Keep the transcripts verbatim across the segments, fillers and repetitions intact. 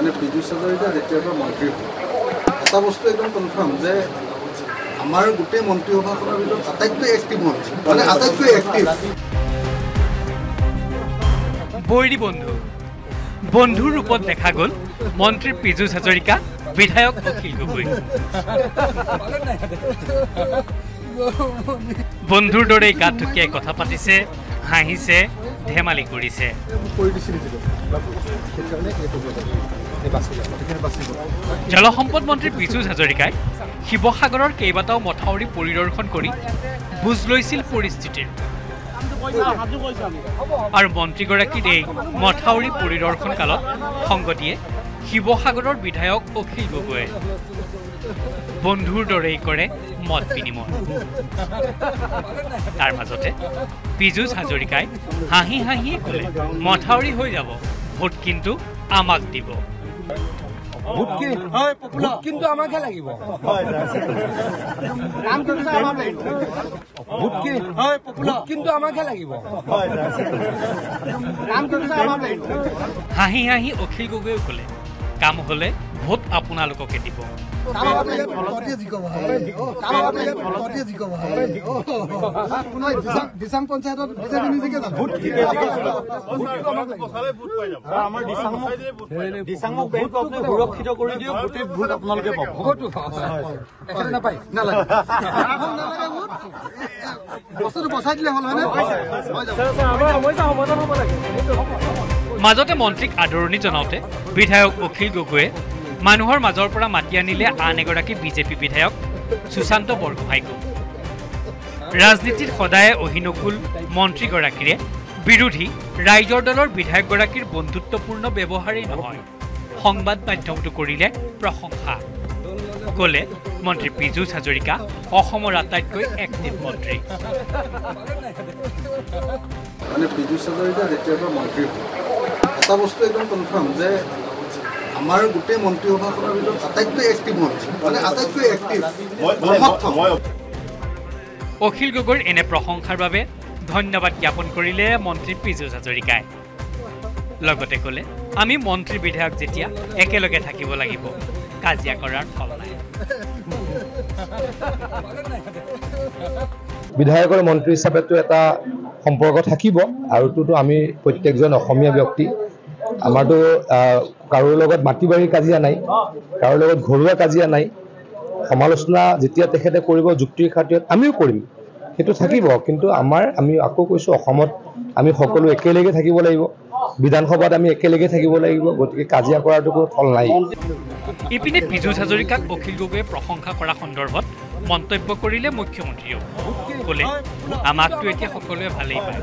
মানে পিজুষ হাজৰিকা যেতিয়াৰ পৰা মন্ত্ৰী হ'ল এটা বস্তু একদম কনফাৰ্ম যে আমাৰ গোটেই মন্ত্ৰীসভাখনৰ ভিতৰত আটাইতকৈ এক্টিভ মন্ত্ৰী মানে আটাইতকৈ এক্টিভ বৈৰী বন্ধু বন্ধুৰ ৰূপত দেখা গ'ল মন্ত্ৰী পিজুষ হাজৰিকা বিধায়ক অখিল গগৈ বন্ধুৰ দৰে গাত ঠুকিয়াই কথা পাতিছে হাঁহিছে ধেমালি কৰিছে জলসম্পদ মন্ত্ৰী পিজুষ হাজৰিকাই শিৱসাগৰৰ কেইবাটাও মথাউৰি পৰিদৰ্শন কৰি বুজ লৈছিল পৰিস্থিতিৰ আৰু মন্ত্ৰীগৰাকীৰ এই মথাউৰি পৰিদৰ্শন কালত সংগ দিয়ে শিৱসাগৰৰ বিধায়ক অখিল গগৈয়ে বন্ধুৰ দৰেই কৰে মত বিনিময় তাৰ মাজতে পিজুষ হাজৰিকাই হাঁহি হাঁহিয়ে ক'লে মথাউৰি হৈ যাব ভোট কিন্তু আমাক দিব কিন্তু আমাকে লাগিব কিন্তু আমাকে লাগিব হাঁহি হাঁহি অখিল গগৈয়ে ক'লে কাম হলে ভোট আপোনালোককে দিব সুৰক্ষিত কৰি দিয়ক গোটেই ভোট আপোনালোকে পাব নাপায় নালাগে বস্তুটো বচাই দিলে হ'ল মাজতে মন্ত্ৰীক আদৰণি জনাওঁতে বিধায়ক অখিল গগৈয়ে মানুহৰ মাজৰ পৰা মাতি আনিলে আন এগৰাকী বিজেপি বিধায়ক সুশান্ত বৰগোহাঁইক ৰাজনীতিত সদায় অহিনুকুল মন্ত্ৰীগৰাকীৰে বিৰোধী ৰাইজৰ দলৰ বিধায়কগৰাকীৰ বন্ধুত্বপূৰ্ণ ব্যৱহাৰেই নহয় সংবাদ মাধ্যমটো কৰিলে প্ৰশংসা ক'লে মন্ত্ৰী পিজুষ হাজৰিকা অসমৰ আটাইতকৈ এক্টিভ মন্ত্ৰী মানে পিজুষ হাজৰিকা যেতিয়াৰ পৰা মন্ত্ৰী হ'ল এটা বস্তু একদম কনফাৰ্ম যে আমাৰ গোটেই মন্ত্ৰীসভাখনৰ ভিতৰত আটাইতকৈ এক্টিভ মন্ত্ৰী মানে আটাইতকৈ এক্টিভ অখিল গগৈৰ এনে প্ৰশংসাৰ বাবে ধন্যবাদ জ্ঞাপন কৰিলে মন্ত্ৰী পিজুষ হাজৰিকাই লগতে ক'লে আমি মন্ত্ৰী বিধায়ক যেতিয়া একেলগে থাকিব লাগিব কাজিয়া কৰাৰ ফল নাই বিধায়কৰ মন্ত্ৰী হিচাপেতো এটা সম্পৰ্ক থাকিব আৰুতো আমি প্ৰত্যেকজন অসমীয়া ব্যক্তি আমাৰতো কাৰোৰ লগত মাটি বাৰী কাজিয়া নাই কাৰোৰ লগত ঘৰুৱা কাজিয়া নাই সমালোচনা যেতিয়া তেখেতে কৰিব যুক্তিৰ খাতিৰত আমিও কৰিম সেইটো থাকিব কিন্তু আমাৰ আমি আকৌ কৈছোঁ অসমত আমি সকলো একেলগে থাকিব লাগিব বিধানসভাত আমি একেলগে থাকিব লাগিব গতিকে কাজিয়া কৰাটো কোনো ফল নাই ইপিনে পিজুষ হাজৰিকাক অখিল গগৈয়ে প্ৰশংসা কৰা সন্দৰ্ভত মন্তব্য কৰিলে মুখ্যমন্ত্ৰীয়েও ক'লে আমাকতো এতিয়া সকলোৱে ভালেই পায়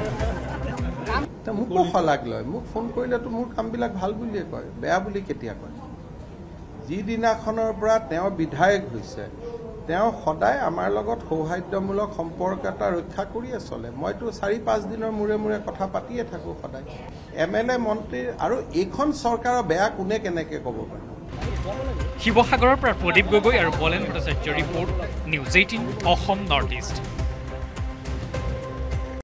মোকো শলাগ লয় মোক ফোন কৰিলেতো মোৰ কামবিলাক ভাল বুলিয়ে কয় বেয়া বুলি কেতিয়া কয় যিদিনাখনৰ পৰা তেওঁ বিধায়ক হৈছে তেওঁ সদায় আমাৰ লগত সৌহাৰ্দ্যমূলক সম্পৰ্ক এটা ৰক্ষা কৰিয়ে চলে মইতো চাৰি পাঁচ দিনৰ মূৰে মূৰে কথা পাতিয়ে থাকোঁ সদায় এম এল এ মন্ত্ৰীৰ আৰু এইখন চৰকাৰৰ বেয়া কোনে কেনেকৈ ক'ব পাৰে শিৱসাগৰৰ পৰা প্ৰদীপ গগৈ আৰু Bolen Bhattacharya report news eighteen Assam north east.